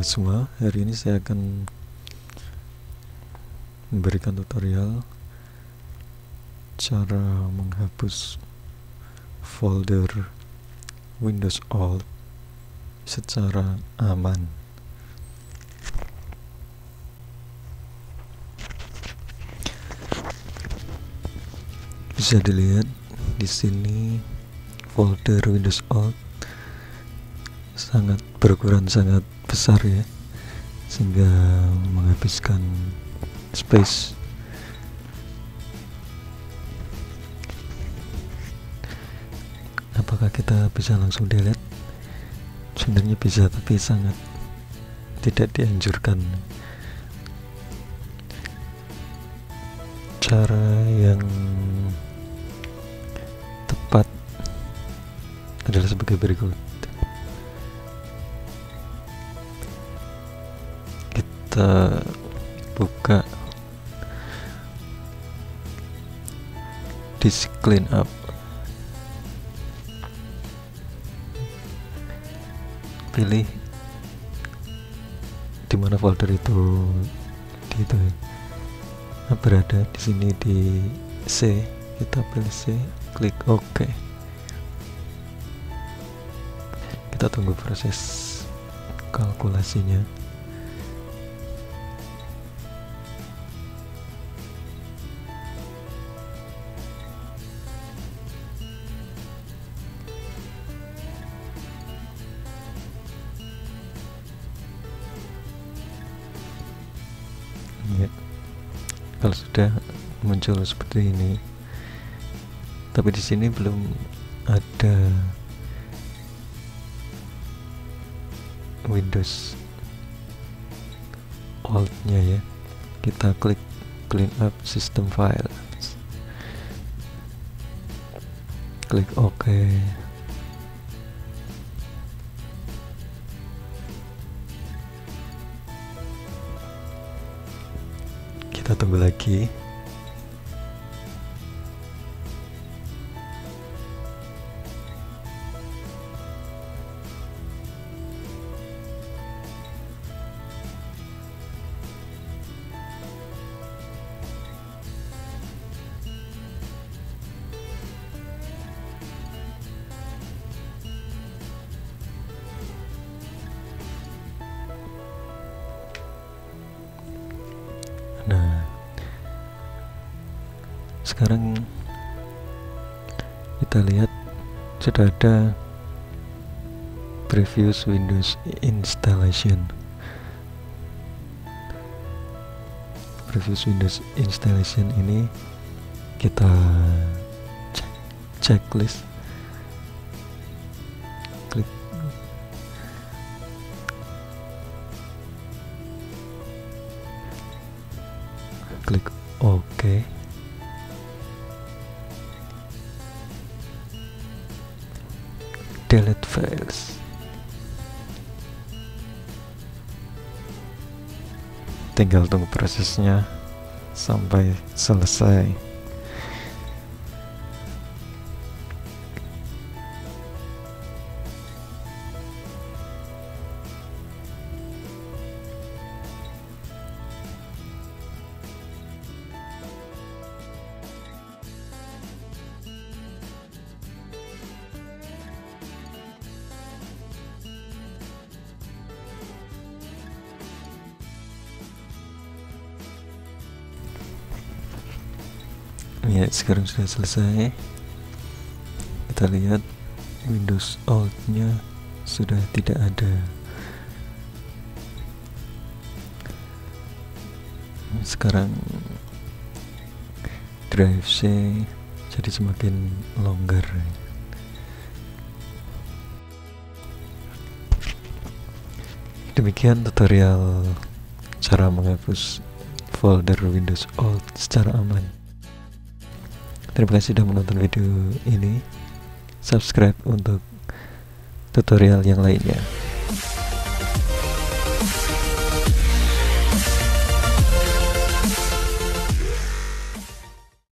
semua, hari ini saya akan memberikan tutorial cara menghapus folder Windows.old secara aman. Bisa dilihat di sini folder Windows.old sangat berukuran sangat besar ya, sehingga menghabiskan space. Apakah kita bisa langsung delete? Sebenarnya bisa, tapi sangat tidak dianjurkan. Cara yang tepat adalah sebagai berikut. Kita buka disk clean up, pilih di mana folder itu berada. Di sini di C, kita pilih C, klik OK. Kita tunggu proses kalkulasinya. Ya, kalau sudah muncul seperti ini, tapi di sini belum ada Windows.old-nya ya. Kita klik clean up system files, klik OK. Kita tunggu lagi. Nah, sekarang kita lihat sudah ada previous Windows installation. Previous Windows installation ini kita checklist, klik OK. Delete files. Tinggal tunggu prosesnya sampai selesai. Ya, sekarang sudah selesai. Kita lihat Windows.old-nya sudah tidak ada. Sekarang drive C jadi semakin longgar. Demikian tutorial cara menghapus folder Windows.old secara aman. Terima kasih sudah menonton video ini. Subscribe untuk tutorial yang lainnya.